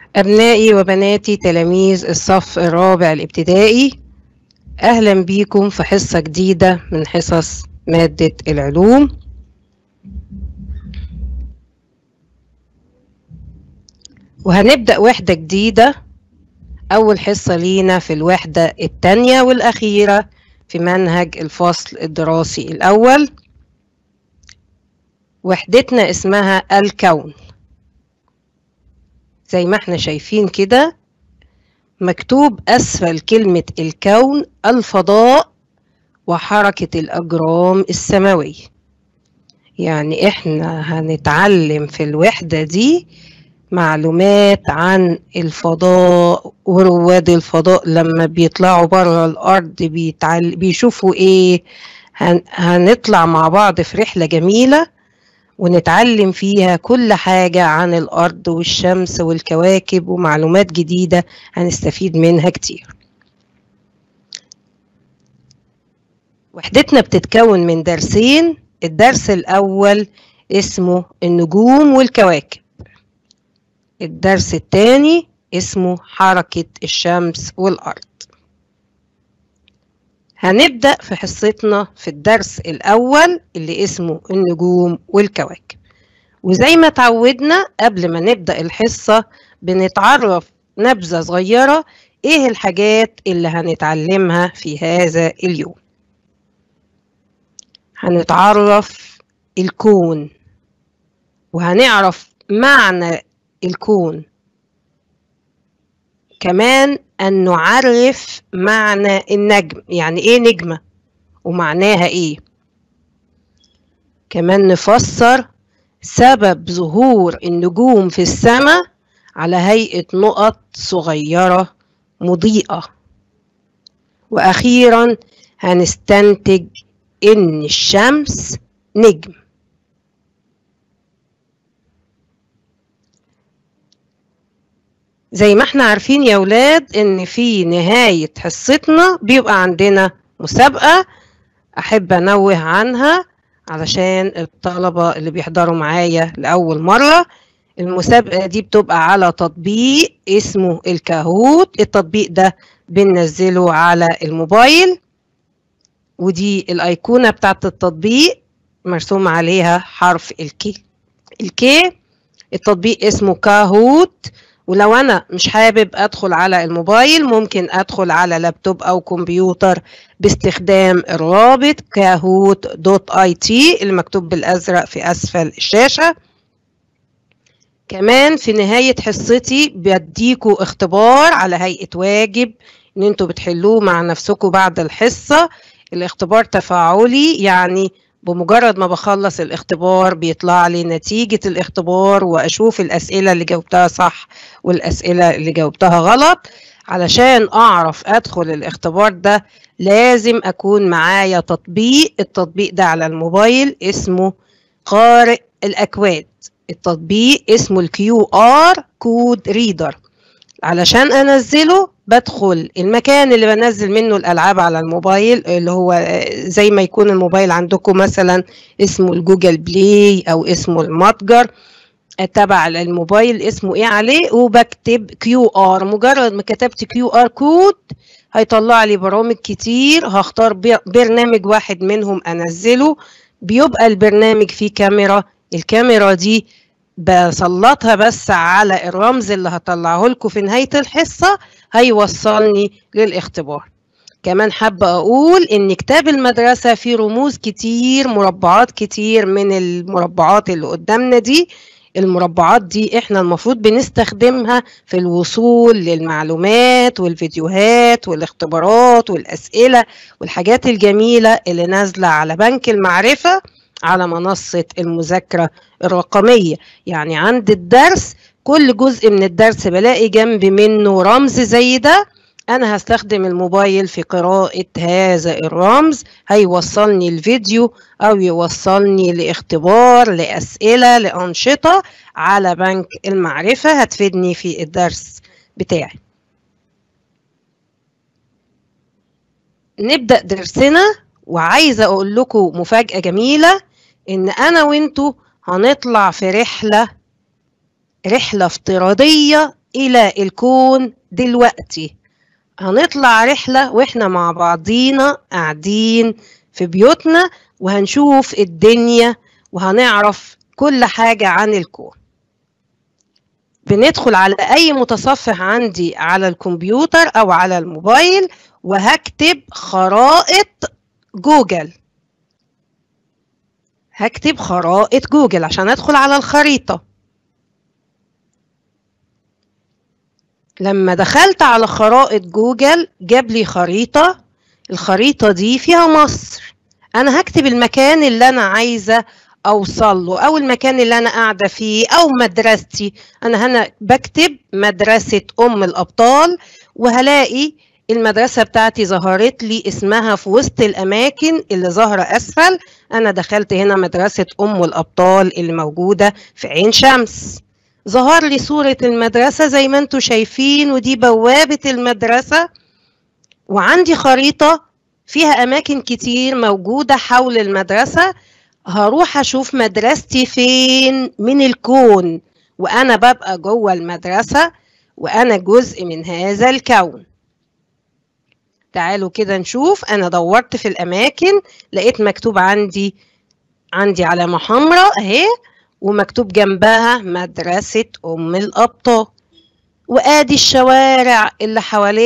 أبنائي وبناتي تلاميذ الصف الرابع الابتدائي، أهلا بيكم في حصة جديدة من حصص مادة العلوم. وهنبدأ وحدة جديدة، أول حصة لينا في الوحدة الثانية والأخيرة في منهج الفصل الدراسي الأول. وحدتنا اسمها الكون. زي ما احنا شايفين كده مكتوب أسفل كلمة الكون الفضاء وحركة الأجرام السماوية. يعني احنا هنتعلم في الوحدة دي معلومات عن الفضاء ورواد الفضاء لما بيطلعوا بره الأرض بيشوفوا ايه. هنطلع مع بعض في رحلة جميلة ونتعلم فيها كل حاجة عن الأرض والشمس والكواكب ومعلومات جديدة هنستفيد منها كتير. وحدتنا بتتكون من درسين. الدرس الأول اسمه النجوم والكواكب، الدرس الثاني اسمه حركة الشمس والأرض. هنبدأ في حصتنا في الدرس الأول اللي اسمه النجوم والكواكب. وزي ما تعودنا قبل ما نبدأ الحصة بنتعرف نبذة صغيرة ايه الحاجات اللي هنتعلمها في هذا اليوم. هنتعرف الكون وهنعرف معنى الكون، كمان أن نعرف معنى النجم، يعني ايه نجمة ومعناها ايه. كمان نفسر سبب ظهور النجوم في السماء على هيئة نقط صغيرة مضيئة. وأخيرا هنستنتج إن الشمس نجم. زي ما احنا عارفين يا ولاد إن في نهاية حصتنا بيبقى عندنا مسابقة أحب أنوه عنها علشان الطلبة اللي بيحضروا معايا لأول مرة. المسابقة دي بتبقى على تطبيق اسمه الكاهوت. التطبيق ده بننزله على الموبايل، ودي الأيقونة بتاعت التطبيق مرسوم عليها حرف الكي. التطبيق اسمه كاهوت. ولو أنا مش حابب أدخل على الموبايل ممكن أدخل على لابتوب أو كمبيوتر باستخدام الرابط kahoot.it اللي مكتوب بالأزرق في أسفل الشاشة. كمان في نهاية حصتي بديكوا اختبار على هيئة واجب إن انتوا بتحلوه مع نفسكوا بعد الحصة. الاختبار تفاعلي، يعني بمجرد ما بخلص الاختبار بيطلع لي نتيجة الاختبار وأشوف الأسئلة اللي جاوبتها صح والأسئلة اللي جاوبتها غلط. علشان أعرف أدخل الاختبار ده لازم أكون معايا تطبيق. التطبيق ده على الموبايل اسمه قارئ الأكواد. التطبيق اسمه الQR كود ريدر. علشان أنزله بدخل المكان اللي بنزل منه الألعاب على الموبايل، اللي هو زي ما يكون الموبايل عندكم مثلا اسمه الجوجل بلاي أو اسمه المتجر تبع الموبايل اسمه ايه عليه، وبكتب QR. مجرد ما كتبت QR كود هيطلع لي برامج كتير. هختار برنامج واحد منهم أنزله. بيبقى البرنامج فيه كاميرا. الكاميرا دي بسلطها بس على الرمز اللي هطلعه لكم في نهاية الحصة هيوصلني للاختبار. كمان حابة أقول إن كتاب المدرسة فيه رموز كتير، مربعات كتير من المربعات اللي قدامنا دي. المربعات دي إحنا المفروض بنستخدمها في الوصول للمعلومات والفيديوهات والاختبارات والأسئلة والحاجات الجميلة اللي نازلة على بنك المعرفة على منصة المذاكرة الرقمية. يعني عند الدرس كل جزء من الدرس بلاقي جنب منه رمز زي ده. أنا هستخدم الموبايل في قراءة هذا الرمز، هيوصلني الفيديو أو يوصلني لاختبار لأسئلة لأنشطة على بنك المعرفة هتفيدني في الدرس بتاعي. نبدأ درسنا، وعايزة أقول لكم مفاجأة جميلة إن أنا وإنتوا هنطلع في رحلة افتراضية إلى الكون دلوقتي. هنطلع رحلة وإحنا مع بعضينا قاعدين في بيوتنا، وهنشوف الدنيا وهنعرف كل حاجة عن الكون. بندخل على أي متصفح عندي على الكمبيوتر أو على الموبايل وهكتب خرائط جوجل. هكتب خرائط جوجل عشان أدخل على الخريطة. لما دخلت على خرائط جوجل جاب لي خريطة. الخريطة دي فيها مصر. أنا هكتب المكان اللي أنا عايزة أوصل له، أو المكان اللي أنا قاعدة فيه، أو مدرستي. أنا هنا بكتب مدرسة أم الأبطال، وهلاقي المدرسة بتاعتي ظهرت لي اسمها في وسط الأماكن اللي ظاهرة أسفل. أنا دخلت هنا مدرسة أم الأبطال اللي موجودة في عين شمس. ظهر لي صورة المدرسة زي ما انتوا شايفين، ودي بوابة المدرسة. وعندي خريطة فيها أماكن كتير موجودة حول المدرسة. هروح أشوف مدرستي فين من الكون، وأنا ببقى جوه المدرسة وأنا جزء من هذا الكون. تعالوا كده نشوف. أنا دورت في الأماكن، لقيت مكتوب عندي علامة حمراء أهي، ومكتوب جنبها مدرسة أم الأبطال، وآدي الشوارع اللي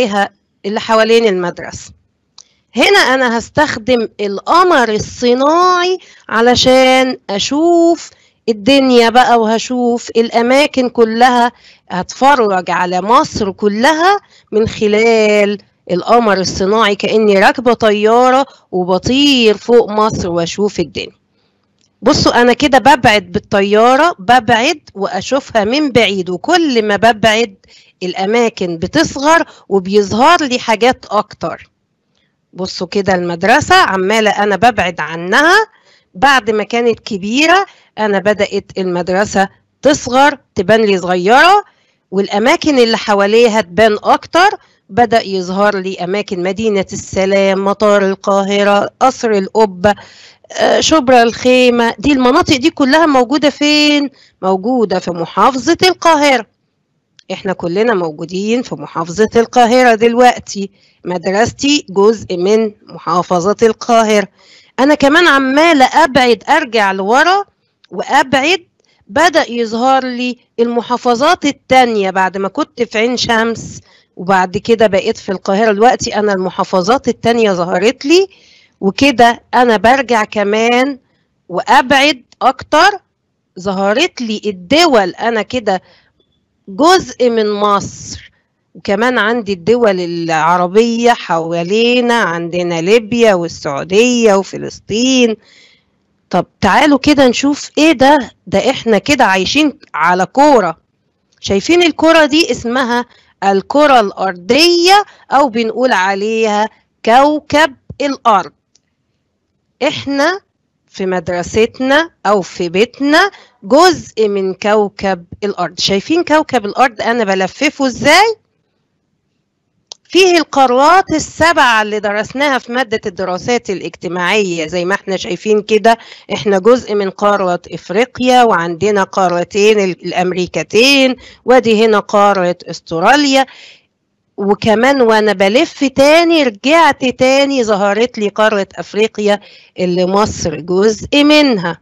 حوالين المدرسة. هنا أنا هستخدم القمر الصناعي علشان أشوف الدنيا بقى، وهشوف الأماكن كلها. هتفرج على مصر كلها من خلال القمر الصناعي، كأني راكبة طيارة وبطير فوق مصر وأشوف الدنيا. بصوا أنا كده ببعد بالطيارة، ببعد وأشوفها من بعيد، وكل ما ببعد الأماكن بتصغر وبيظهر لي حاجات أكتر. بصوا كده المدرسة عمالة أنا ببعد عنها. بعد ما كانت كبيرة أنا بدأت المدرسة تصغر، تبان لي صغيرة، والأماكن اللي حواليها تبان أكتر. بدأ يظهر لي أماكن مدينة السلام، مطار القاهرة، قصر القبة، شبرا الخيمة. دي المناطق دي كلها موجودة فين؟ موجودة في محافظة القاهرة. احنا كلنا موجودين في محافظة القاهرة دلوقتي. مدرستي جزء من محافظة القاهرة. انا كمان عمالة ابعد، ارجع لورا وابعد. بدأ يظهر لي المحافظات التانية بعد ما كنت في عين شمس، وبعد كده بقيت في القاهرة. دلوقتي انا المحافظات التانية ظهرت لي، وكده انا برجع كمان وابعد اكتر. ظهرت لي الدول، انا كده جزء من مصر. وكمان عندي الدول العربية حوالينا، عندنا ليبيا والسعودية وفلسطين. طب تعالوا كده نشوف ايه ده احنا كده عايشين على كورة. شايفين الكورة دي؟ اسمها الكرة الأرضية، أو بنقول عليها كوكب الأرض. احنا في مدرستنا أو في بيتنا جزء من كوكب الأرض. شايفين كوكب الأرض أنا بلففه إزاي؟ فيه القارات السبعة اللي درسناها في مادة الدراسات الاجتماعية. زي ما احنا شايفين كده، احنا جزء من قارة إفريقيا، وعندنا قارتين الأمريكتين، ودي هنا قارة أستراليا. وكمان وانا بلف تاني رجعت تاني ظهرت لي قارة أفريقيا اللي مصر جزء منها.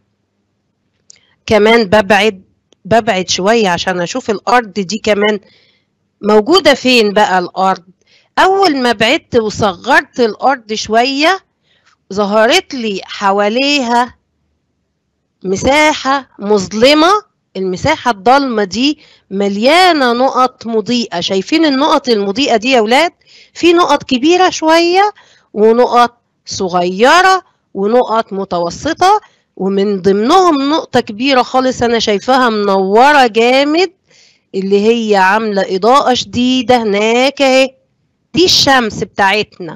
كمان ببعد شوية عشان أشوف الأرض دي كمان موجودة فين بقى الأرض. أول ما بعدت وصغرت الأرض شوية ظهرت لي حواليها مساحة مظلمة. المساحة الضلمة دي مليانة نقط مضيئة. شايفين النقط المضيئة دي يا ولاد؟ في نقط كبيرة شوية، ونقط صغيرة، ونقط متوسطة، ومن ضمنهم نقطة كبيرة خالص أنا شايفاها منورة جامد، اللي هي عاملة إضاءة شديدة هناك اهي. دي الشمس بتاعتنا.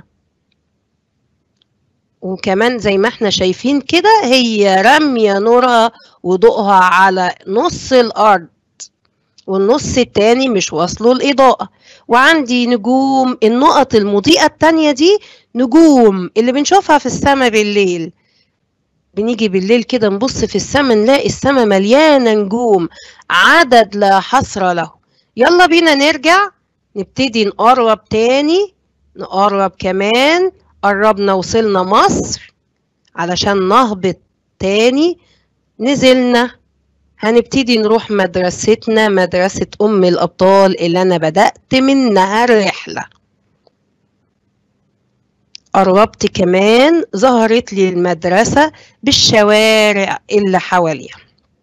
وكمان زي ما احنا شايفين كده هي رامية نورها وضوءها على نص الأرض، والنص التاني مش واصله الإضاءة. وعندي نجوم. النقط المضيئة التانية دي نجوم اللي بنشوفها في السماء بالليل. بنيجي بالليل كده نبص في السماء نلاقي السماء مليانة نجوم، عدد لا حصر له. يلا بينا نرجع نبتدي نقرب تاني، نقرب كمان. قربنا وصلنا مصر، علشان نهبط تاني نزلنا. هنبتدي نروح مدرستنا، مدرسة أم الأبطال اللي أنا بدأت منها الرحلة. قربت كمان، ظهرت لي المدرسة بالشوارع اللي حواليها.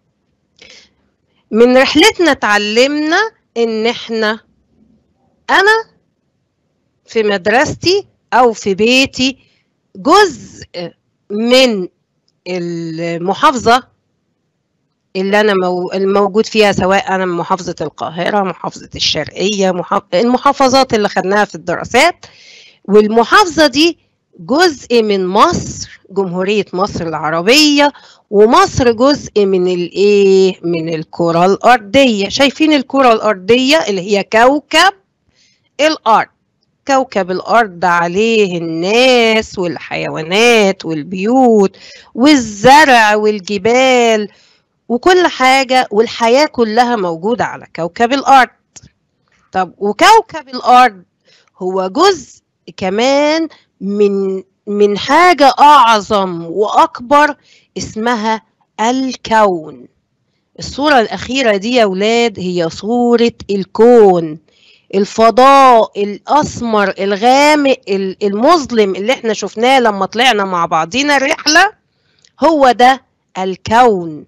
من رحلتنا اتعلمنا إن أنا في مدرستي أو في بيتي جزء من المحافظة اللي أنا الموجود فيها، سواء أنا من محافظة القاهرة، محافظة الشرقية، المحافظات اللي خدناها في الدراسات. والمحافظة دي جزء من مصر، جمهورية مصر العربية، ومصر جزء من من الكرة الأرضية. شايفين الكرة الأرضية اللي هي كوكب الأرض. كوكب الأرض عليه الناس والحيوانات والبيوت والزرع والجبال وكل حاجة، والحياة كلها موجودة على كوكب الأرض. طب وكوكب الأرض هو جزء كمان من حاجة أعظم وأكبر اسمها الكون. الصورة الأخيرة دي يا ولاد هي صورة الكون، الفضاء الأسمر الغامق المظلم اللي احنا شفناه لما طلعنا مع بعضينا الرحلة، هو ده الكون.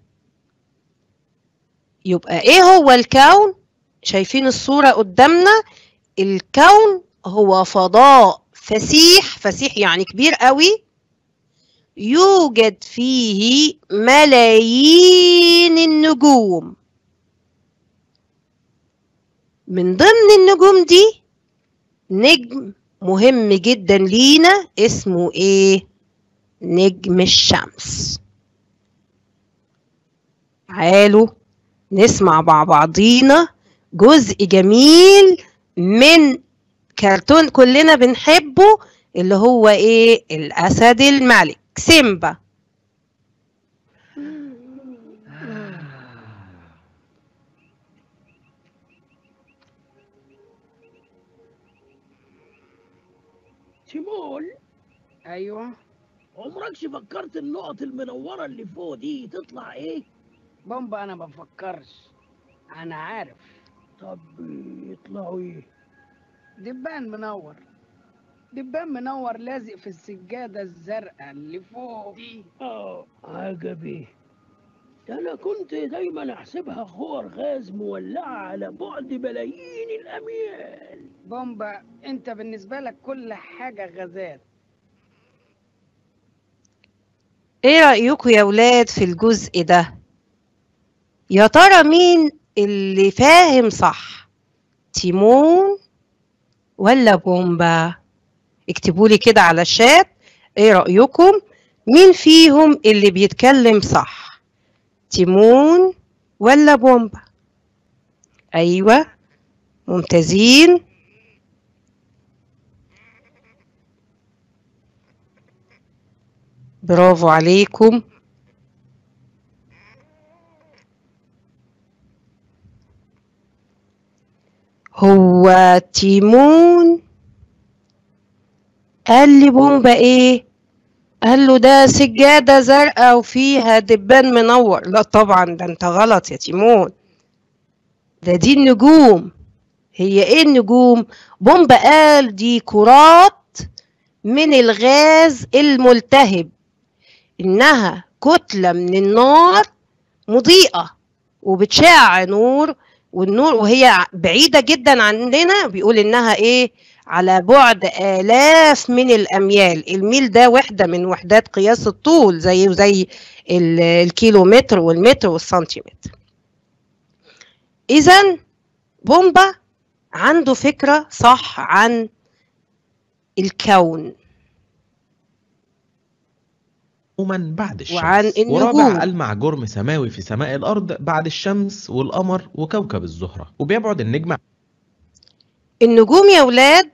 يبقى ايه هو الكون؟ شايفين الصورة قدامنا؟ الكون هو فضاء فسيح، فسيح يعني كبير قوي، يوجد فيه ملايين النجوم. من ضمن النجوم دي نجم مهم جدا لينا اسمه ايه؟ نجم الشمس. تعالوا نسمع مع بعضينا جزء جميل من كرتون كلنا بنحبه، اللي هو ايه؟ الأسد الملك سيمبا. تيمون، ايوه. عمركش فكرت النقط المنورة اللي فوق دي تطلع ايه؟ بومبا انا ما بفكرش، انا عارف. طب يطلعوا ايه؟ دبان منور، دبان منور لازق في السجادة الزرقاء اللي فوق دي. عجبي. ده انا كنت دايما احسبها خور غاز مولعة على بعد ملايين الاميال. بومبا انت بالنسبة لك كل حاجة غازات. ايه رأيكم يا ولاد في الجزء ده؟ يا ترى مين اللي فاهم صح؟ تيمون ولا بومبا؟ اكتبوا لي كده على الشات ايه رأيكم، مين فيهم اللي بيتكلم صح؟ تيمون ولا بومبا؟ ايوه ممتازين. برافو عليكم. هو تيمون قال لبومبا ايه؟ قال له ده سجادة زرقاء وفيها دبان منور. لا طبعا، ده انت غلط يا تيمون، دي النجوم. هي ايه النجوم؟ بومبا قال دي كرات من الغاز الملتهب، انها كتلة من النار مضيئة وبتشع نور، والنور وهي بعيدة جدا عننا بيقول انها ايه؟ على بعد آلاف من الأميال. الميل ده وحدة من وحدات قياس الطول، زي الكيلومتر والمتر والسنتيمتر. إذن بومبا عنده فكرة صح عن الكون عموما بعد الشمس، وعن ورابع النجوم. ألمع جرم سماوي في سماء الأرض بعد الشمس والقمر وكوكب الزهرة، وبيبعد النجم. النجوم يا ولاد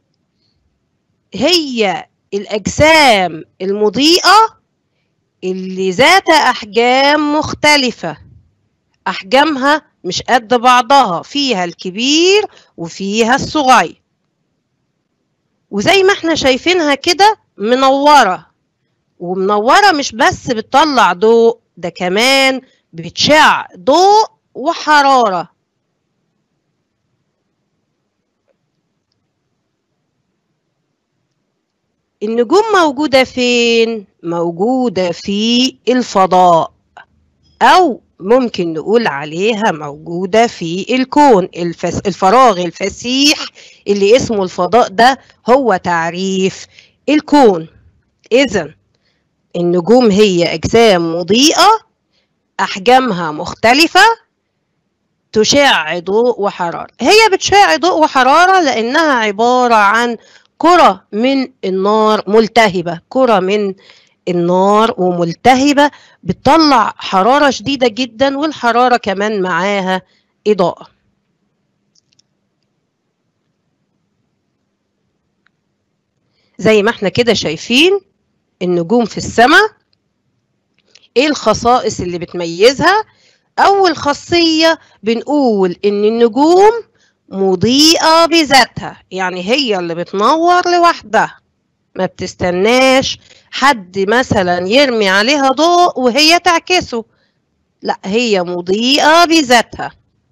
هي الأجسام المضيئة اللي ذات أحجام مختلفة، أحجامها مش قد بعضها، فيها الكبير وفيها الصغير. وزي ما احنا شايفينها كده منورة، ومنورة مش بس بتطلع ضوء، ده كمان بتشع ضوء وحرارة. النجوم موجودة فين؟ موجودة في الفضاء، أو ممكن نقول عليها موجودة في الكون. الفراغ الفسيح اللي اسمه الفضاء ده هو تعريف الكون. إذن النجوم هي أجسام مضيئة أحجامها مختلفة تشع ضوء وحرارة. هي بتشع ضوء وحرارة لأنها عبارة عن كرة من النار ملتهبة، كرة من النار وملتهبة بتطلع حرارة شديدة جدا، والحرارة كمان معاها إضاءة. زي ما احنا كده شايفين النجوم في السماء. ايه الخصائص اللي بتميزها؟ أول خاصية بنقول إن النجوم مضيئة بذاتها، يعني هي اللي بتنور لوحدها، ما بتستناش حد مثلا يرمي عليها ضوء وهي تعكسه، لا هي مضيئة بذاتها،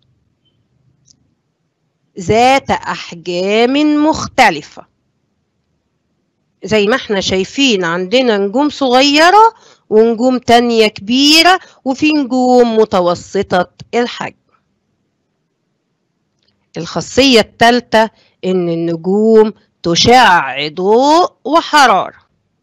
ذات أحجام مختلفة. زي ما احنا شايفين عندنا نجوم صغيرة ونجوم تانية كبيرة، وفي نجوم متوسطة الحجم. الخاصية الثالثة إن النجوم تشع ضوء وحرارة.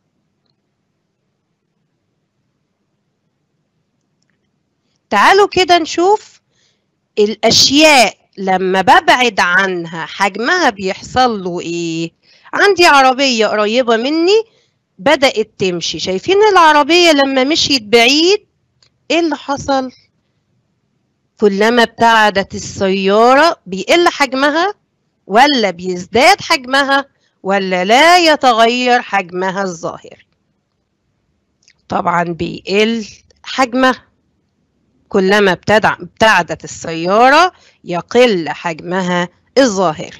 تعالوا كده نشوف الأشياء لما ببعد عنها حجمها بيحصل له إيه. عندي عربية قريبة مني بدأت تمشي، شايفين العربية لما مشيت بعيد إيه اللي حصل؟ كلما ابتعدت السيارة بيقل حجمها ولا بيزداد حجمها ولا لا يتغير حجمها الظاهري؟ طبعا بيقل حجمها. كلما ابتعدت السيارة يقل حجمها الظاهري.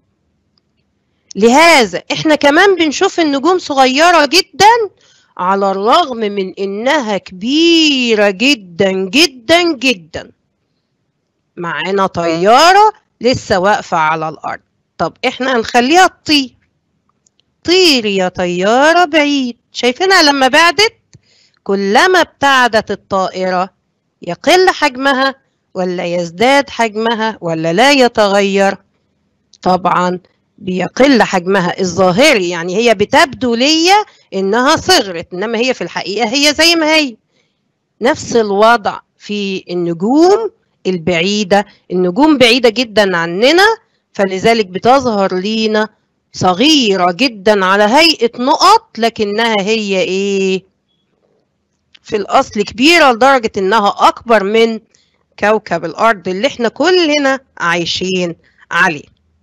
لهذا احنا كمان بنشوف النجوم صغيرة جدا على الرغم من انها كبيرة جدا جدا جدا. معانا طيارة لسه واقفة على الأرض، طب احنا هنخليها تطير. طير يا طيارة بعيد. شايفينها لما بعدت كلما ابتعدت الطائرة يقل حجمها ولا يزداد حجمها ولا لا يتغير؟ طبعا بيقل حجمها الظاهري، يعني هي بتبدو ليا انها صغرت، انما هي في الحقيقة هي زي ما هي. نفس الوضع في النجوم البعيدة. النجوم بعيدة جدا عننا فلذلك بتظهر لينا صغيرة جدا على هيئة نقط، لكنها هي ايه؟ في الأصل كبيرة لدرجة انها أكبر من كوكب الأرض اللي احنا كلنا عايشين عليه.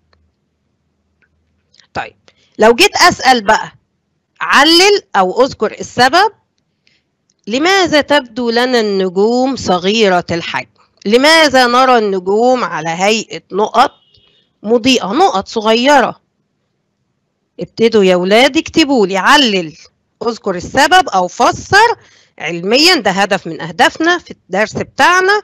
طيب لو جيت أسأل بقى، علل أو أذكر السبب لماذا تبدو لنا النجوم صغيرة الحجم؟ لماذا نرى النجوم على هيئة نقط مضيئة، نقط صغيرة؟ ابتدوا يا ولاد اكتبوا لي، علل، اذكر السبب أو فسر علميا، ده هدف من أهدافنا في الدرس بتاعنا.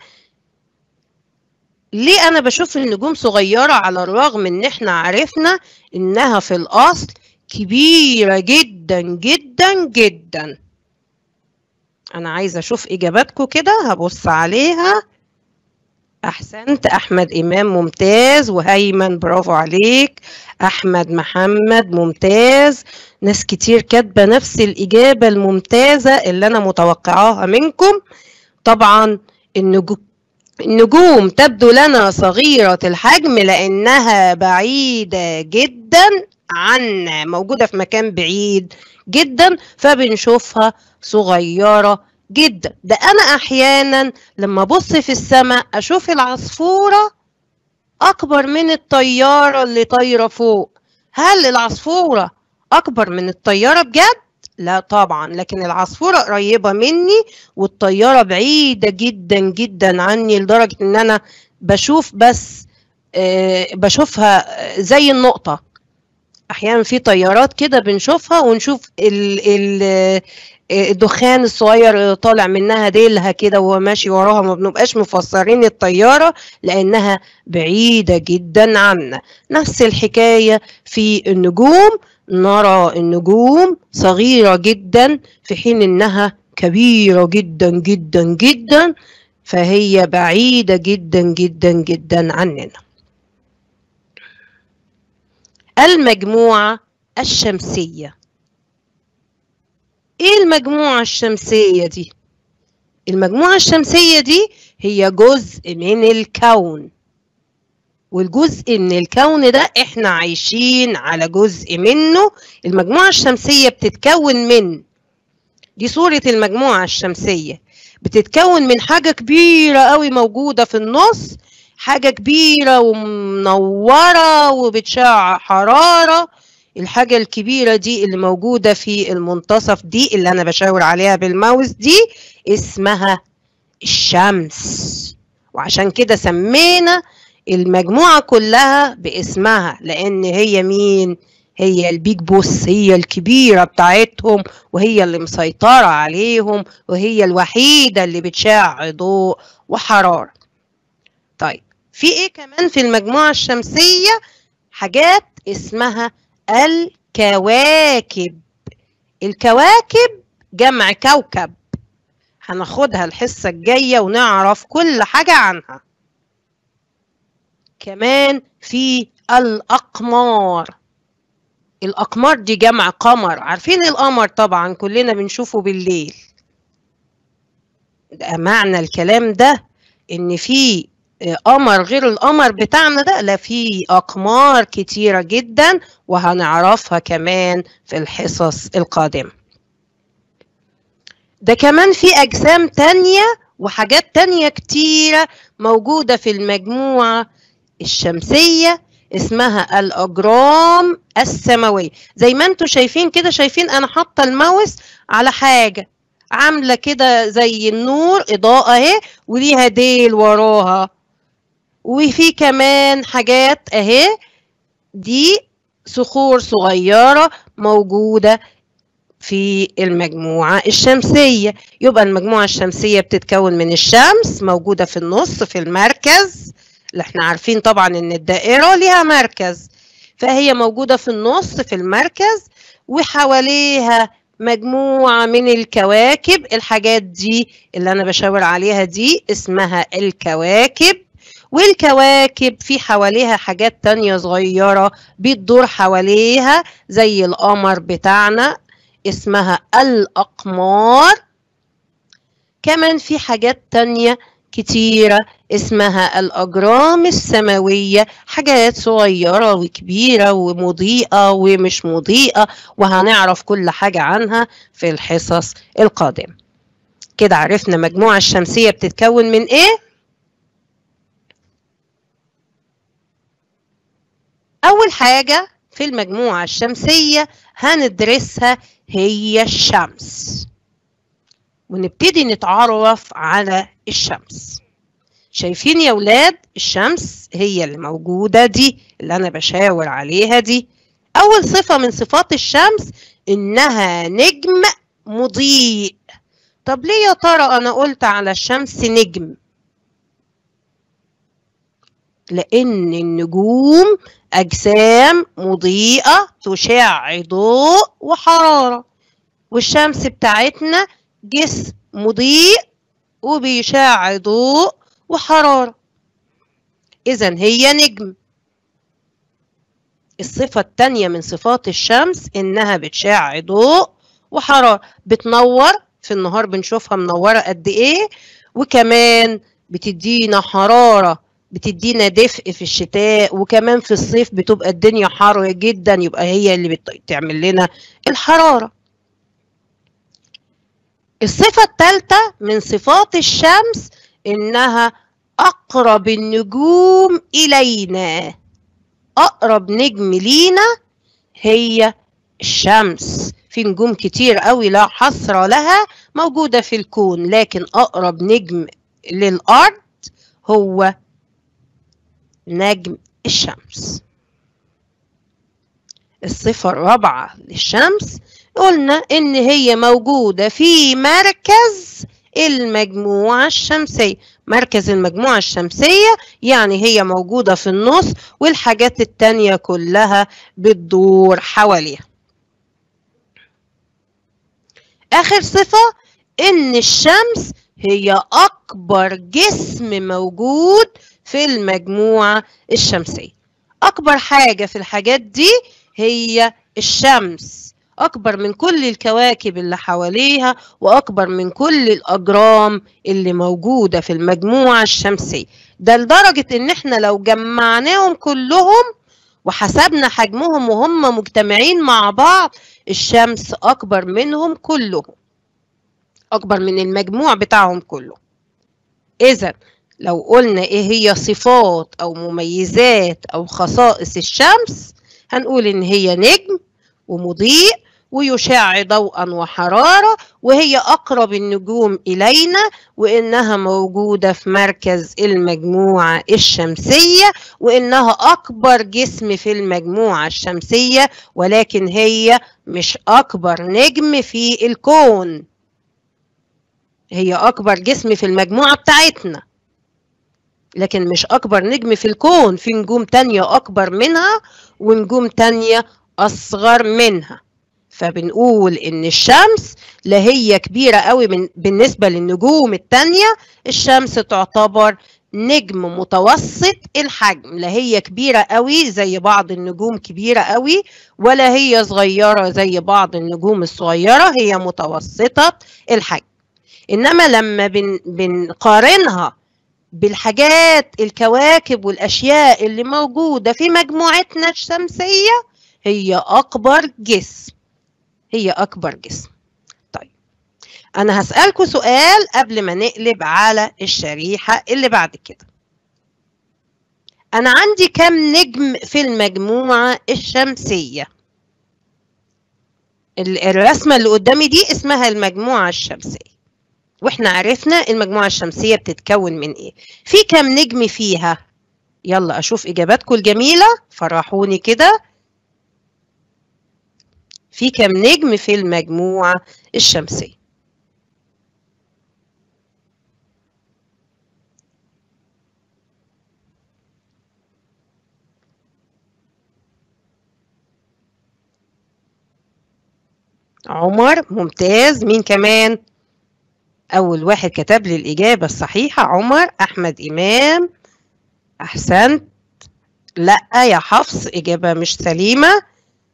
ليه أنا بشوف النجوم صغيرة على الرغم إن احنا عرفنا إنها في الأصل كبيرة جدا جدا جدا؟ أنا عايزة أشوف إجاباتكم كده، هبص عليها. أحسنت، أحمد إمام ممتاز، وهيمن برافو عليك، أحمد محمد ممتاز، ناس كتير كاتبة نفس الإجابة الممتازة اللي أنا متوقعاها منكم. طبعا النجوم تبدو لنا صغيرة الحجم لأنها بعيدة جدا عنا، موجودة في مكان بعيد جدا فبنشوفها صغيرة جدا. ده أنا أحيانا لما أبص في السماء أشوف العصفورة أكبر من الطيارة اللي طايرة فوق. هل العصفورة أكبر من الطيارة بجد؟ لا طبعا، لكن العصفورة قريبة مني والطيارة بعيدة جدا جدا عني لدرجة إن أنا بشوف بس بشوفها زي النقطة. أحيانا في طيارات كده بنشوفها ونشوف الدخان الصغير اللي طالع منها ديلها كده وهو ماشي وراها، ما بنبقاش مفسرين الطيارة لأنها بعيدة جدا عنا. نفس الحكاية في النجوم، نرى النجوم صغيرة جدا في حين إنها كبيرة جدا جدا جدا، فهي بعيدة جدا جدا جدا عننا. المجموعة الشمسية. ايه المجموعة الشمسية دي؟ المجموعة الشمسية دي هي جزء من الكون، والجزء من الكون ده احنا عايشين على جزء منه. المجموعة الشمسية بتتكون من، دي صورة المجموعة الشمسية، بتتكون من حاجة كبيرة قوي موجودة في النص، حاجة كبيرة ومنورة وبتشع حرارة. الحاجة الكبيرة دي اللي موجودة في المنتصف دي اللي أنا بشاور عليها بالماوس دي اسمها الشمس، وعشان كده سمينا المجموعة كلها باسمها، لأن هي مين؟ هي البيج بوس، هي الكبيرة بتاعتهم، وهي اللي مسيطرة عليهم، وهي الوحيدة اللي بتشع ضوء وحرارة. طيب في ايه كمان في المجموعة الشمسية؟ حاجات اسمها الكواكب. الكواكب جمع كوكب، هناخدها الحصة الجاية ونعرف كل حاجة عنها. كمان في الأقمار. الأقمار دي جمع قمر، عارفين القمر طبعا كلنا بنشوفه بالليل. ده معنى الكلام ده إن في قمر غير القمر بتاعنا ده؟ لا، في أقمار كتيرة جدا وهنعرفها كمان في الحصص القادمة. ده كمان في أجسام تانية وحاجات تانية كتيرة موجودة في المجموعة الشمسية اسمها الأجرام السماوية. زي ما انتوا شايفين كده، شايفين أنا حاطة الماوس على حاجة عاملة كده زي النور إضاءة اهي، وليها ديل وراها، وفي كمان حاجات اهي، دي صخور صغيرة موجودة في المجموعة الشمسية. يبقى المجموعة الشمسية بتتكون من الشمس موجودة في النص في المركز، اللي احنا عارفين طبعا ان الدائرة ليها مركز، فهي موجودة في النص في المركز، وحواليها مجموعة من الكواكب. الحاجات دي اللي انا بشاور عليها دي اسمها الكواكب. والكواكب في حواليها حاجات تانية صغيرة بتدور حواليها زي القمر بتاعنا اسمها الأقمار. كمان في حاجات تانية كتيرة اسمها الأجرام السماوية، حاجات صغيرة وكبيرة ومضيئة ومش مضيئة، وهنعرف كل حاجة عنها في الحصص القادمة. كده عرفنا المجموعة الشمسية بتتكون من ايه؟ أول حاجة في المجموعة الشمسية هندرسها هي الشمس، ونبتدي نتعرف على الشمس. شايفين يا ولاد الشمس هي اللي موجودة دي اللي أنا بشاور عليها دي. أول صفة من صفات الشمس إنها نجم مضيء. طب ليه يا ترى أنا قلت على الشمس نجم؟ لأن النجوم أجسام مضيئة تشع ضوء وحرارة، والشمس بتاعتنا جسم مضيء وبيشع ضوء وحرارة، إذن هي نجم. الصفة التانية من صفات الشمس إنها بتشع ضوء وحرارة، بتنور في النهار بنشوفها منورة قد إيه، وكمان بتدينا حرارة، بتدينا دفء في الشتاء، وكمان في الصيف بتبقى الدنيا حر جدا، يبقى هي اللي بتعمل لنا الحرارة. الصفة الثالثة من صفات الشمس إنها أقرب النجوم إلينا. أقرب نجم لينا هي الشمس. في نجوم كتير قوي لا حصر لها موجودة في الكون، لكن أقرب نجم للأرض هو نجم الشمس. الصفة الرابعة للشمس قلنا إن هي موجودة في مركز المجموعة الشمسية. مركز المجموعة الشمسية يعني هي موجودة في النص والحاجات التانية كلها بتدور حواليها. آخر صفة إن الشمس هي أكبر جسم موجود في المجموعة الشمسية. أكبر حاجة في الحاجات دي هي الشمس، أكبر من كل الكواكب اللي حواليها وأكبر من كل الأجرام اللي موجودة في المجموعة الشمسية. ده لدرجة إن إحنا لو جمعناهم كلهم وحسبنا حجمهم وهم مجتمعين مع بعض، الشمس أكبر منهم كلهم، أكبر من المجموع بتاعهم كله. إذا لو قلنا إيه هي صفات أو مميزات أو خصائص الشمس، هنقول إن هي نجم ومضيء ويشع ضوءا وحرارة، وهي أقرب النجوم إلينا، وإنها موجودة في مركز المجموعة الشمسية، وإنها أكبر جسم في المجموعة الشمسية، ولكن هي مش أكبر نجم في الكون. هي أكبر جسم في المجموعة بتاعتنا لكن مش أكبر نجم في الكون. في نجوم تانية أكبر منها ونجوم تانية أصغر منها. فبنقول إن الشمس لا هي كبيرة قوي بالنسبة للنجوم التانية، الشمس تعتبر نجم متوسط الحجم، لا هي كبيرة قوي زي بعض النجوم كبيرة قوي، ولا هي صغيرة زي بعض النجوم الصغيرة، هي متوسطة الحجم. إنما لما بنقارنها بالحاجات الكواكب والأشياء اللي موجودة في مجموعتنا الشمسية، هي أكبر جسم، هي أكبر جسم. طيب أنا هسألكوا سؤال قبل ما نقلب على الشريحة اللي بعد كده. أنا عندي كم نجم في المجموعة الشمسية؟ الرسمة اللي قدامي دي اسمها المجموعة الشمسية، واحنا عرفنا المجموعة الشمسية بتتكون من ايه. في كم نجم فيها؟ يلا اشوف اجاباتكم الجميلة، فرحوني كده. في كم نجم في المجموعة الشمسية؟ عمر ممتاز. مين كمان؟ أول واحد كتب لي الإجابة الصحيحة عمر. أحمد إمام أحسنت. لأ يا حفص، إجابة مش سليمة.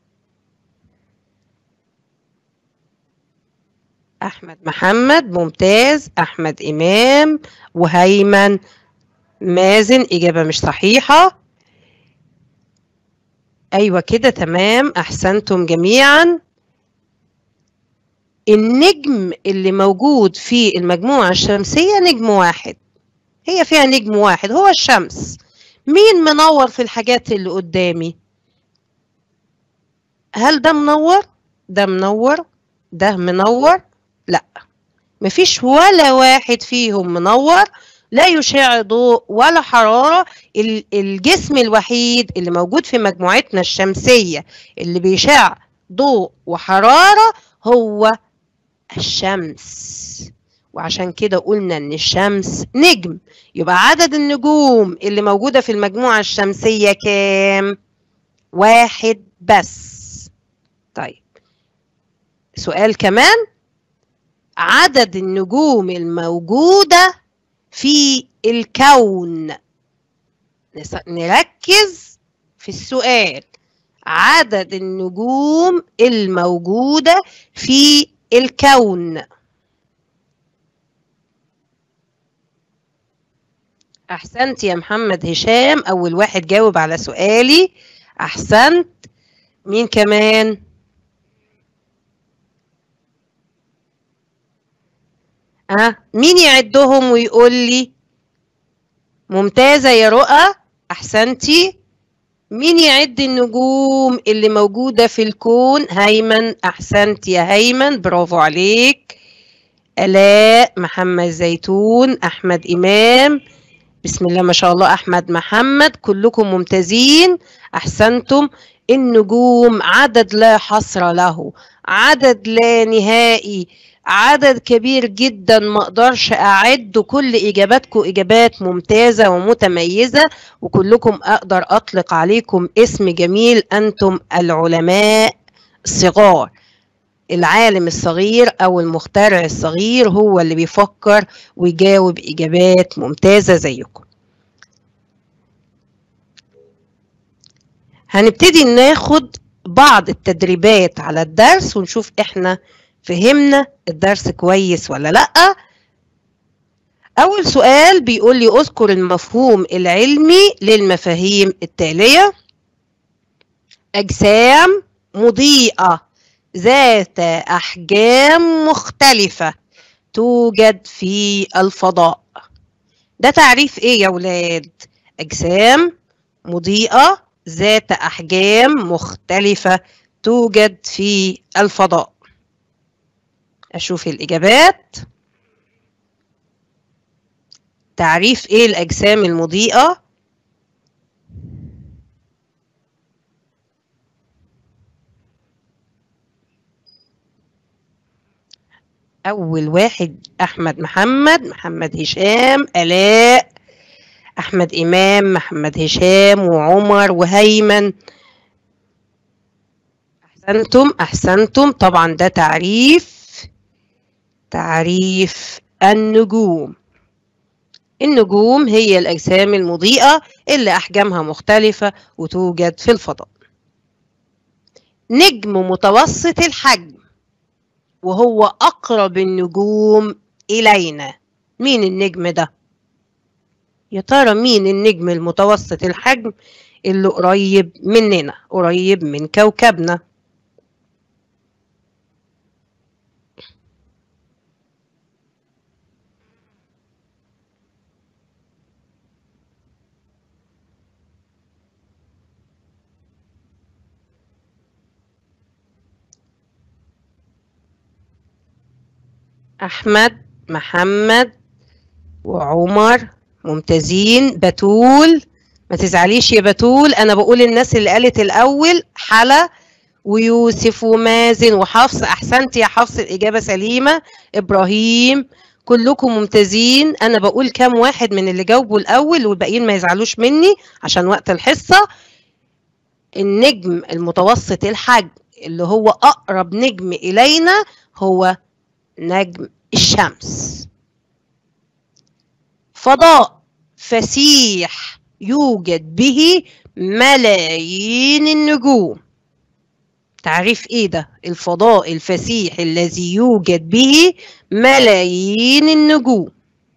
أحمد محمد ممتاز. أحمد إمام وهيمن مازن، إجابة مش صحيحة. أيوة كده تمام، أحسنتم جميعا. النجم اللي موجود في المجموعة الشمسية نجم واحد، هي فيها نجم واحد هو الشمس. مين منور في الحاجات اللي قدامي؟ هل ده منور؟ ده منور؟ ده منور؟ لا، مفيش ولا واحد فيهم منور، لا يشع ضوء ولا حرارة. الجسم الوحيد اللي موجود في مجموعتنا الشمسية اللي بيشع ضوء وحرارة هو الشمس، وعشان كده قلنا ان الشمس نجم. يبقى عدد النجوم اللي موجودة في المجموعة الشمسية كام؟ واحد بس. طيب سؤال كمان، عدد النجوم الموجودة في الكون. نركز في السؤال، عدد النجوم الموجودة في الكون. أحسنت يا محمد هشام، أول واحد جاوب على سؤالي. أحسنت. مين كمان؟ مين يعدهم ويقول لي؟ ممتازة يا رؤى، أحسنتي. مين يعد النجوم اللي موجودة في الكون؟ هيمن، أحسنت يا هيمن، برافو عليك. آلاء، محمد زيتون، أحمد إمام، بسم الله ما شاء الله. أحمد محمد كلكم ممتازين، أحسنتم. النجوم عدد لا حصر له، عدد لا نهائي، عدد كبير جدا، ما اقدرش اعد. كل اجاباتكم اجابات ممتازة ومتميزة، وكلكم اقدر اطلق عليكم اسم جميل، انتم العلماء الصغار. العالم الصغير او المخترع الصغير هو اللي بيفكر ويجاوب اجابات ممتازة زيكم. هنبتدي ناخد بعض التدريبات على الدرس ونشوف احنا فهمنا الدرس كويس ولا لأ. أول سؤال بيقول لي اذكر المفهوم العلمي للمفاهيم التالية: أجسام مضيئة ذات أحجام مختلفة توجد في الفضاء. ده تعريف إيه يا ولاد؟ أجسام مضيئة ذات أحجام مختلفة توجد في الفضاء. أشوف الإجابات. تعريف إيه الأجسام المضيئة؟ أول واحد أحمد محمد، محمد هشام، آلاء، أحمد إمام، محمد هشام، وعمر، وهيمن. أحسنتم أحسنتم. طبعا ده تعريف النجوم. النجوم هي الأجسام المضيئة اللي أحجامها مختلفة وتوجد في الفضاء. نجم متوسط الحجم وهو أقرب النجوم إلينا. مين النجم ده؟ يا ترى مين النجم المتوسط الحجم اللي قريب مننا، قريب من كوكبنا؟ أحمد محمد وعمر ممتازين. بتول، ما تزعليش يا بتول، أنا بقول الناس اللي قالت الأول: حلا ويوسف ومازن وحفص. أحسنت يا حفص، الإجابة سليمة. إبراهيم، كلكم ممتازين. أنا بقول كام واحد من اللي جاوبوا الأول والباقيين ما يزعلوش مني عشان وقت الحصة. النجم المتوسط الحجم اللي هو أقرب نجم إلينا هو نجم الشمس. فضاء فسيح يوجد به ملايين النجوم. تعريف ايه ده؟ الفضاء الفسيح الذي يوجد به ملايين النجوم.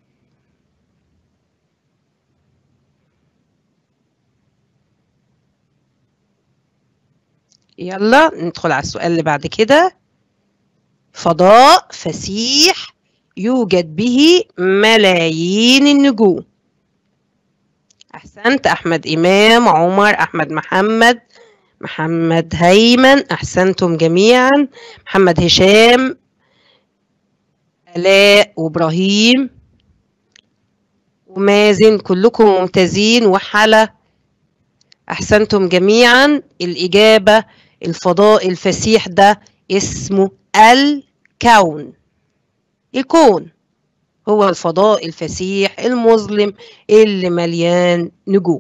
يلا ندخل على السؤال اللي بعد كده. فضاء فسيح يوجد به ملايين النجوم. أحسنت. أحمد إمام، عمر، أحمد محمد، محمد هيمن، أحسنتم جميعا. محمد هشام، آلاء، وإبراهيم، ومازن، كلكم ممتازين. وحلا، أحسنتم جميعا. الإجابة الفضاء الفسيح ده اسمه الكون. الكون هو الفضاء الفسيح المظلم اللي مليان نجوم.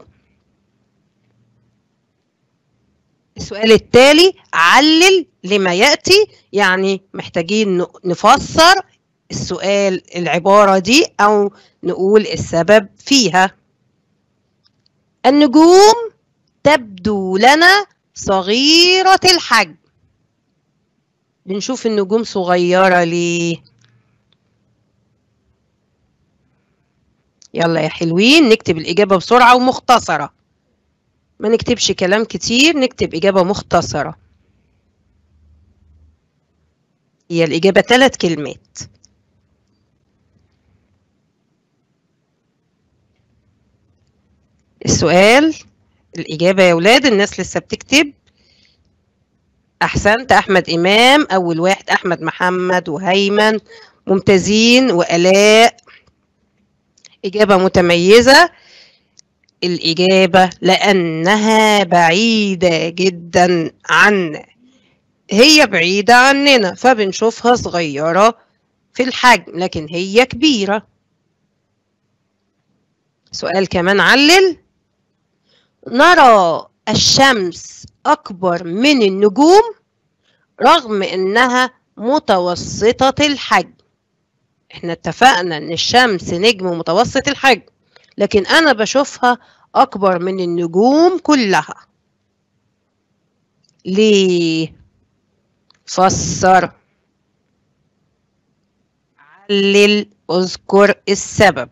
السؤال التالي: علل لما يأتي. يعني محتاجين نفسر السؤال، العبارة دي، أو نقول السبب فيها. النجوم تبدو لنا صغيرة الحجم. بنشوف النجوم صغيرة ليه؟ يلا يا حلوين نكتب الإجابة بسرعة ومختصرة، ما نكتبش كلام كتير، نكتب إجابة مختصرة. هي الإجابة 3 كلمات. السؤال، الإجابة يا ولاد، الناس لسه بتكتب. أحسنت. أحمد إمام أول واحد، أحمد محمد وهيمن ممتازين، وآلاء. إجابة متميزة. الإجابة لأنها بعيدة جدا عنا. هي بعيدة عننا فبنشوفها صغيرة في الحجم لكن هي كبيرة. سؤال كمان علل. نرى الشمس أكبر من النجوم رغم إنها متوسطة الحجم. احنا اتفقنا إن الشمس نجم متوسط الحجم لكن أنا بشوفها أكبر من النجوم كلها. ليه؟ فسر، علل، اذكر السبب.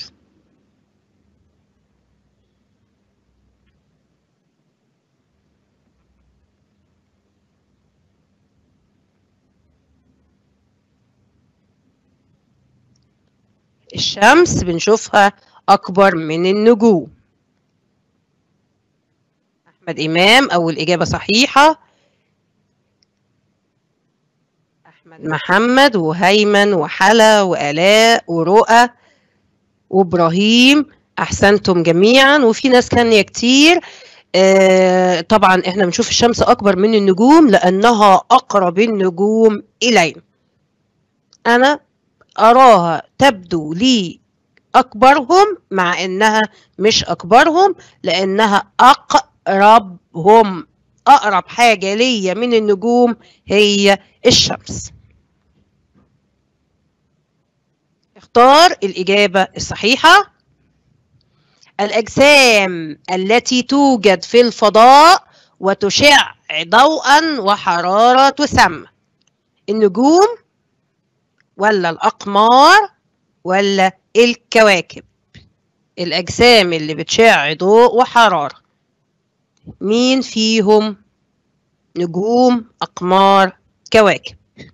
الشمس بنشوفها أكبر من النجوم. أحمد إمام أول إجابة صحيحة. أحمد محمد وهيمن وحلا وآلاء ورؤى وإبراهيم أحسنتم جميعا. وفي ناس تانية كتير. طبعا إحنا بنشوف الشمس أكبر من النجوم لأنها أقرب النجوم إلينا. أنا أراها تبدو لي أكبرهم مع إنها مش أكبرهم لأنها أقربهم. أقرب حاجة ليا من النجوم هي الشمس. اختار الإجابة الصحيحة. الأجسام التي توجد في الفضاء وتشع ضوءا وحرارة تسمى النجوم ولا الأقمار ولا الكواكب؟ الأجسام اللي بتشع ضوء وحرارة مين فيهم؟ نجوم، أقمار، كواكب؟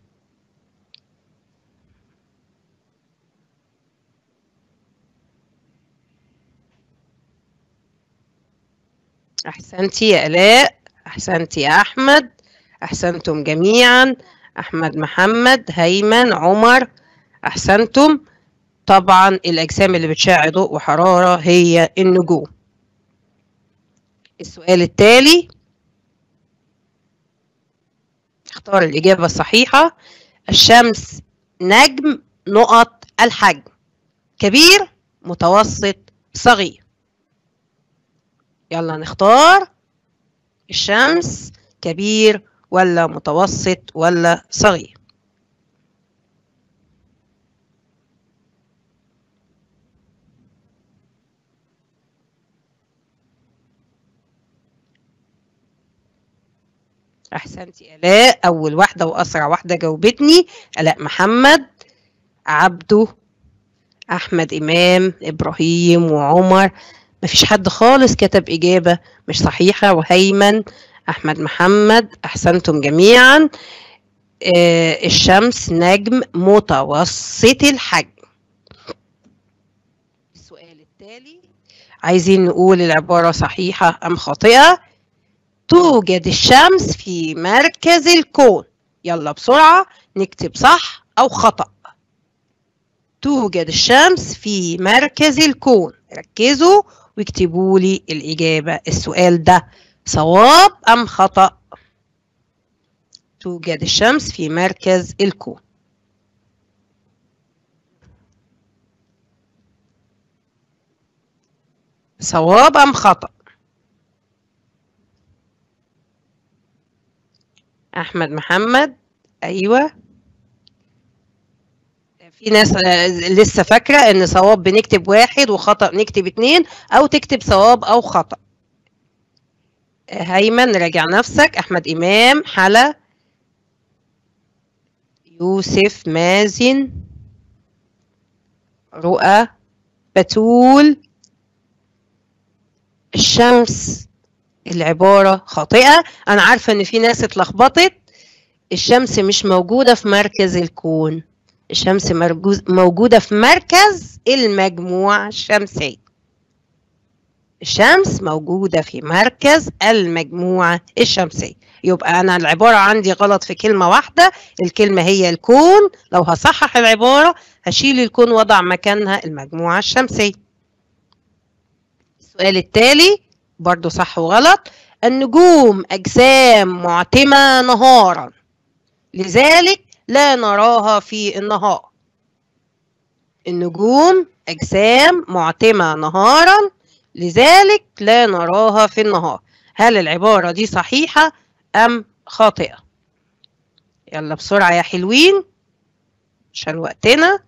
أحسنتي يا آلاء، أحسنتي يا أحمد، أحسنتم جميعا. أحمد محمد، هيمن، عمر، أحسنتم. طبعا الأجسام اللي بتشع ضوء وحرارة هي النجوم. السؤال التالي اختار الإجابة الصحيحة. الشمس نجم نقط الحجم كبير متوسط صغير. يلا نختار الشمس كبير ولا متوسط ولا صغير. أحسنتي آلاء أول واحدة وأسرع واحدة جاوبتني. آلاء محمد، عبده، أحمد إمام، إبراهيم وعمر. مفيش حد خالص كتب إجابة مش صحيحة. وهيمن، أحمد محمد، أحسنتم جميعا. الشمس نجم متوسط الحجم. السؤال التالي عايزين نقول العبارة صحيحة أم خاطئة. توجد الشمس في مركز الكون. يلا بسرعة نكتب صح أو خطأ. توجد الشمس في مركز الكون. ركزوا واكتبوا لي الإجابة. السؤال ده صواب أم خطأ؟ توجد الشمس في مركز الكون. صواب أم خطأ؟ أحمد محمد أيوة. في ناس لسه فاكرة إن صواب بنكتب 1 وخطأ نكتب 2 أو تكتب صواب أو خطأ. هيمن راجع نفسك. أحمد إمام، حلا، يوسف، مازن، رؤى، بتول. الشمس العبارة خاطئة. أنا عارفة إن في ناس اتلخبطت. الشمس مش موجودة في مركز الكون. الشمس موجودة في مركز المجموعة الشمسية. الشمس موجودة في مركز المجموعة الشمسية. يبقى أنا العبارة عندي غلط في كلمة واحدة، الكلمة هي الكون. لو هصحح العبارة هشيل الكون وضع مكانها المجموعة الشمسية. السؤال التالي برضو صح وغلط. النجوم أجسام معتمة نهارا، لذلك لا نراها في النهار. النجوم أجسام معتمة نهارا، لذلك لا نراها في النهار. هل العبارة دي صحيحة أم خاطئة؟ يلا بسرعة يا حلوين عشان وقتنا.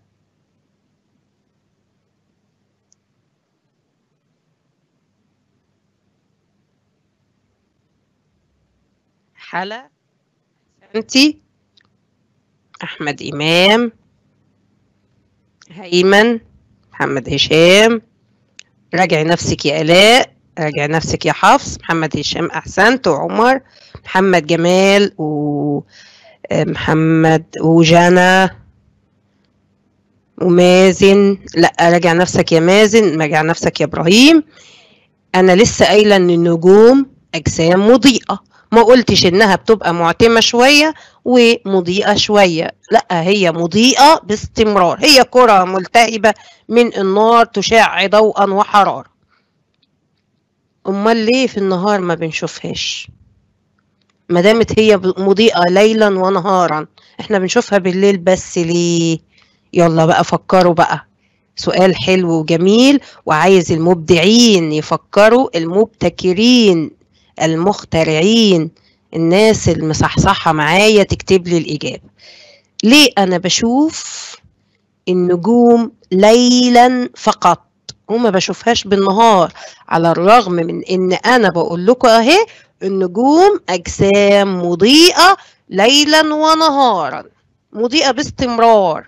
حلا، أنتي، أحمد إمام، هيمن، محمد هشام، راجعي نفسك يا آلاء، راجعي نفسك يا حفص، محمد هشام أحسنت، وعمر، محمد جمال، ومحمد وجانا ومازن. لا راجع نفسك يا مازن، راجع نفسك يا إبراهيم. أنا لسه قايلة إن النجوم أجسام مضيئة، ما قلتش إنها بتبقى معتمة شوية ومضيئة شوية، لا هي مضيئة باستمرار، هي كرة ملتهبة من النار تشع ضوءا وحرارة. أمال ليه في النهار ما بنشوفهاش؟ ما دامت هي مضيئة ليلا ونهارا، احنا بنشوفها بالليل بس ليه؟ يلا بقى فكروا بقى، سؤال حلو وجميل، وعايز المبدعين يفكروا، المبتكرين المخترعين، الناس المصحصحة معايا تكتب لي الإجابة. ليه أنا بشوف النجوم ليلا فقط وما بشوفهاش بالنهار، على الرغم من إن أنا بقول لكم أهي النجوم أجسام مضيئة ليلا ونهارا، مضيئة باستمرار.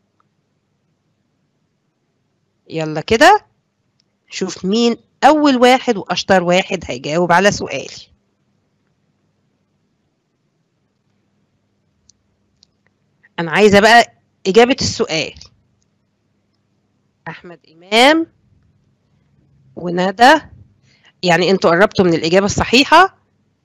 يلا كده شوف مين أول واحد وأشطر واحد هيجاوب على سؤالي. أنا عايزة بقى إجابة السؤال. أحمد إمام وندى، يعني أنتوا قربتوا من الإجابة الصحيحة.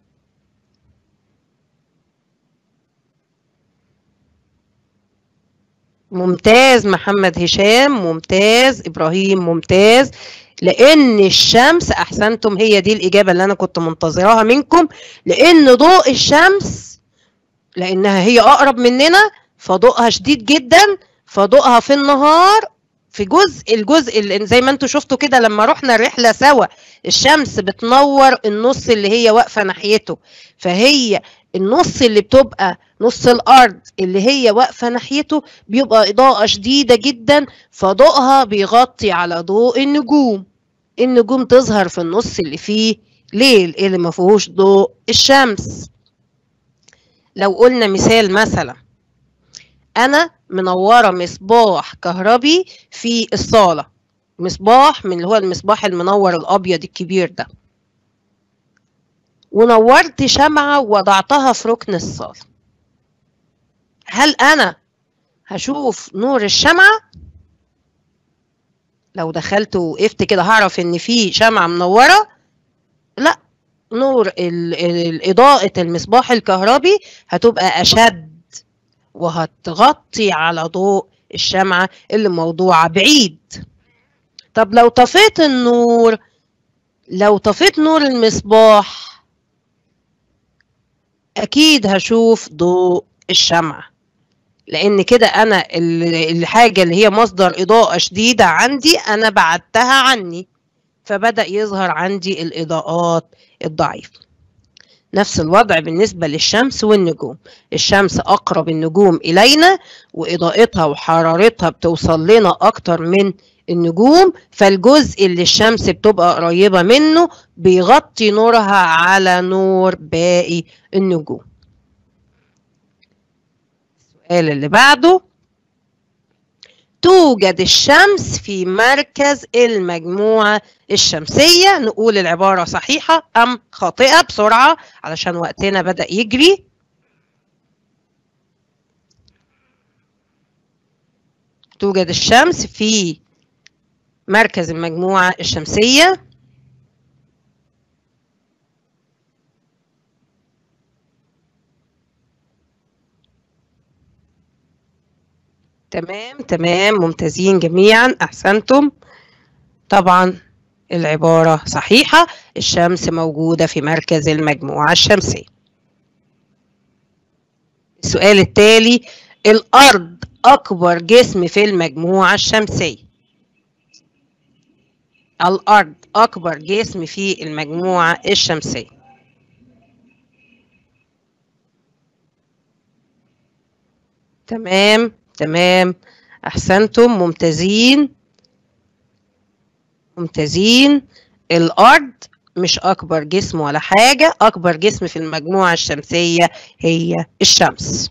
ممتاز محمد هشام، ممتاز إبراهيم، ممتاز، لأن الشمس، أحسنتم، هي دي الإجابة اللي أنا كنت منتظراها منكم، لأن ضوء الشمس لأنها هي أقرب مننا فضوءها شديد جدا، فضوءها في النهار في الجزء اللي زي ما انتوا شفتوا كده لما رحنا الرحلة سوا، الشمس بتنور النص اللي هي واقفة ناحيته، فهي النص اللي بتبقى نص الأرض اللي هي واقفة ناحيته بيبقى إضاءة شديدة جدا، فضوءها بيغطي على ضوء النجوم. النجوم تظهر في النص اللي فيه ليل، اللي ما فيهوش ضوء الشمس. لو قلنا مثال مثلا، أنا منورة مصباح كهربي في الصالة، مصباح من اللي هو المصباح المنور الأبيض الكبير ده، ونورت شمعة ووضعتها في ركن الصالة، هل أنا هشوف نور الشمعة؟ لو دخلت وقفت كده هعرف إن في شمعة منورة؟ لا، نور إضاءة المصباح الكهربي هتبقى أشد وهتغطي على ضوء الشمعة اللي موضوعة بعيد. طب لو طفيت النور، لو طفيت نور المصباح أكيد هشوف ضوء الشمعة، لأن كده أنا الحاجة اللي هي مصدر إضاءة شديدة عندي أنا بعدتها عني، فبدأ يظهر عندي الإضاءات الضعيفة. نفس الوضع بالنسبة للشمس والنجوم، الشمس أقرب النجوم إلينا وإضاءتها وحرارتها بتوصل لنا أكتر من النجوم، فالجزء اللي الشمس بتبقى قريبة منه بيغطي نورها على نور باقي النجوم. السؤال اللي بعده، توجد الشمس في مركز المجموعة الشمسية، نقول العبارة صحيحة أم خاطئة بسرعة علشان وقتنا بدأ يجري. توجد الشمس في مركز المجموعة الشمسية، تمام ممتازين جميعا، أحسنتم. طبعا العبارة صحيحة، الشمس موجودة في مركز المجموعة الشمسية. السؤال التالي، الأرض أكبر جسم في المجموعة الشمسية. الأرض أكبر جسم في المجموعة الشمسية. تمام أحسنتم، ممتازين. الأرض مش أكبر جسم ولا حاجة، أكبر جسم في المجموعة الشمسية هي الشمس.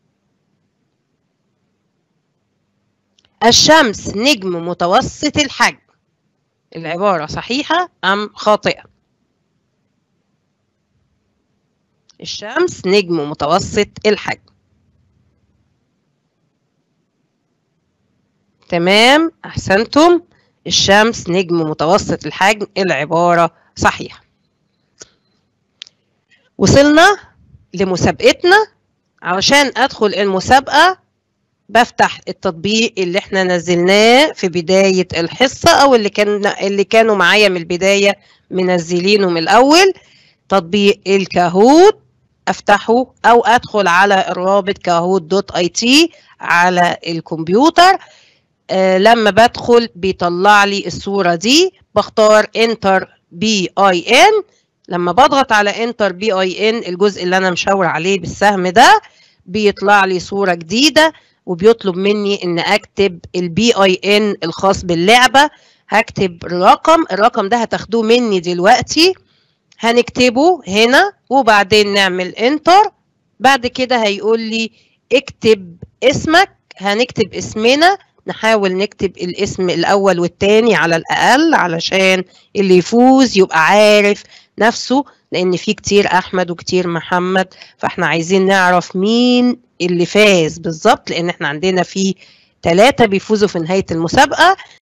الشمس نجم متوسط الحجم. العبارة صحيحة أم خاطئة؟ الشمس نجم متوسط الحجم. تمام أحسنتم، الشمس نجم متوسط الحجم، العبارة صحيحة. وصلنا لمسابقتنا. علشان أدخل المسابقة بفتح التطبيق اللي احنا نزلناه في بداية الحصة، أو اللي كانوا معايا من البداية منزلينه من الأول، تطبيق الكاهوت. أفتحه أو أدخل على الرابط kahoot.it على الكمبيوتر. لما بدخل بيطلع لي الصورة دي، بختار Enter BIN. لما بضغط على Enter BIN، الجزء اللي أنا مشاور عليه بالسهم ده، بيطلع لي صورة جديدة وبيطلب مني إن أكتب BIN الخاص باللعبة. هكتب الرقم ده هتاخدوه مني دلوقتي، هنكتبه هنا وبعدين نعمل Enter. بعد كده هيقول لي اكتب اسمك، هنكتب اسمنا، نحاول نكتب الاسم الأول والتاني على الأقل علشان اللي يفوز يبقى عارف نفسه، لأن في كتير أحمد وكتير محمد، فاحنا عايزين نعرف مين اللي فاز بالظبط، لأن احنا عندنا في 3 بيفوزوا في نهاية المسابقة.